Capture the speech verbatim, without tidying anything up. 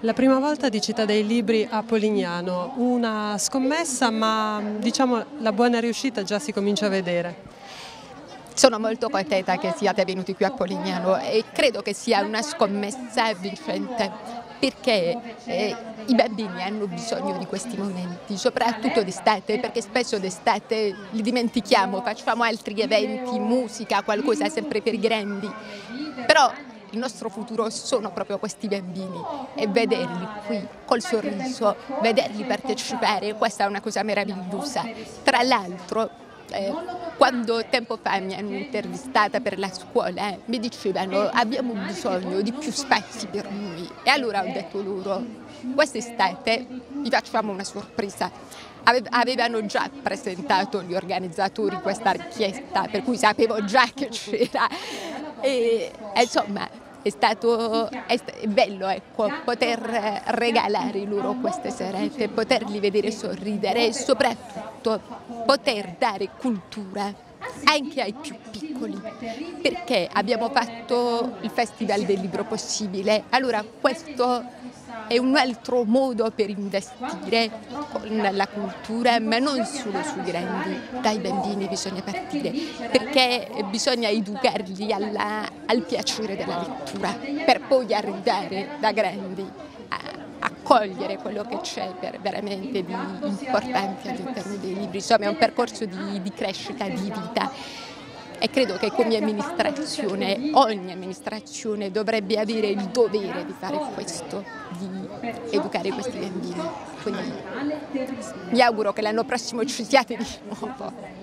La prima volta di Città dei Libri a Polignano, una scommessa ma diciamo la buona riuscita già si comincia a vedere. Sono molto contenta che siate venuti qui a Polignano e credo che sia una scommessa vincente perché eh, i bambini hanno bisogno di questi momenti, soprattutto d'estate, perché spesso d'estate li dimentichiamo, facciamo altri eventi, musica, qualcosa sempre per i grandi, però il nostro futuro sono proprio questi bambini e vederli qui col sorriso, vederli partecipare, questa è una cosa meravigliosa. Tra l'altro, eh, quando tempo fa mi hanno intervistata per la scuola, eh, mi dicevano abbiamo bisogno di più spazi per noi e allora ho detto loro quest'estate vi facciamo una sorpresa. Avevano già presentato gli organizzatori questa richiesta, per cui sapevo già che c'era. E, insomma, è stato è bello ecco, poter regalare loro queste serate, poterli vedere sorridere e soprattutto poter dare cultura anche ai più piccoli, perché abbiamo fatto il Festival del Libro Possibile, allora questo è un altro modo per investire con la cultura, ma non solo sui grandi, dai bambini bisogna partire, perché bisogna educarli alla, al piacere della lettura, per poi arrivare da grandi a, a cogliere quello che c'è veramente di importante all'interno dei libri. Insomma è un percorso di, di crescita, di vita. E credo che come amministrazione, ogni amministrazione dovrebbe avere il dovere di fare questo, di educare questi bambini. Quindi mi auguro che l'anno prossimo ci siate di nuovo.